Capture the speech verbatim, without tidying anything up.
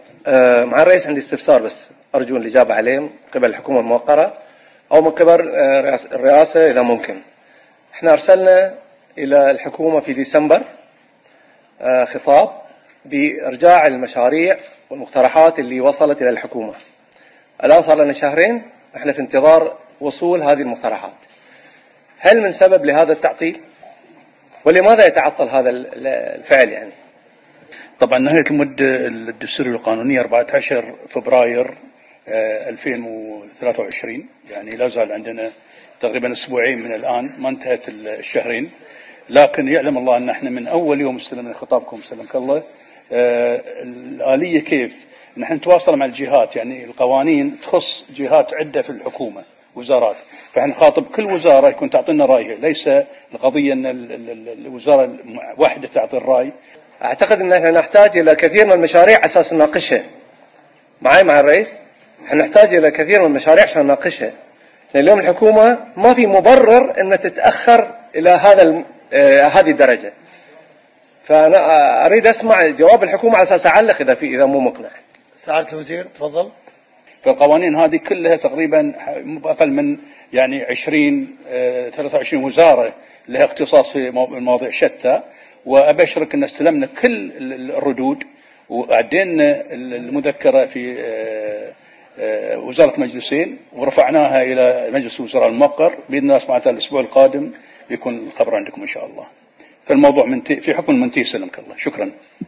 آه، مع الرئيس عندي استفسار بس أرجو الإجابة عليه من قبل الحكومة الموقرة أو من قبل آه، الرئاسة إذا ممكن. احنا أرسلنا إلى الحكومة في ديسمبر آه، خطاب بإرجاع المشاريع والمقترحات اللي وصلت إلى الحكومة. الآن صار لنا شهرين احنا في انتظار وصول هذه المقترحات. هل من سبب لهذا التعطيل؟ ولماذا يتعطل هذا الفعل يعني؟ طبعا نهاية المدة الدستورية القانونية أربعة عشر فبراير ألفين وثلاثة وعشرين، يعني لا زال عندنا تقريبا اسبوعين من الان ما انتهت الشهرين، لكن يعلم الله ان احنا من اول يوم استلمنا خطابكم سلمك الله آه الاليه كيف نحن نتواصل مع الجهات، يعني القوانين تخص جهات عده في الحكومه وزارات، فاحنا نخاطب كل وزاره يكون تعطينا رايها، ليس القضيه ان الوزاره واحده تعطي الراي. اعتقد ان احنا نحتاج الى كثير من المشاريع اساس نناقشها. معي مع الرئيس؟ احنا نحتاج الى كثير من المشاريع عشان نناقشها. لأن اليوم الحكومة ما في مبرر أن تتأخر إلى هذا آه هذه الدرجة. فأنا أريد أسمع جواب الحكومة على أساس أعلق إذا في إذا مو مقنع. سعادة الوزير تفضل. فالقوانين هذه كلها تقريبا أقل من يعني عشرين آه ثلاثة وعشرين وزارة لها اختصاص في مواضيع شتى، وأبشرك أن استلمنا كل الردود وأعدينا المذكرة في آه وزارة مجلسين ورفعناها إلى مجلس الوزراء الموقر، بإذن الله سبحانه وتعالى الأسبوع القادم يكون الخبر عندكم إن شاء الله. فالموضوع منتهي في حكم المنتهي سلمك الله. شكرا.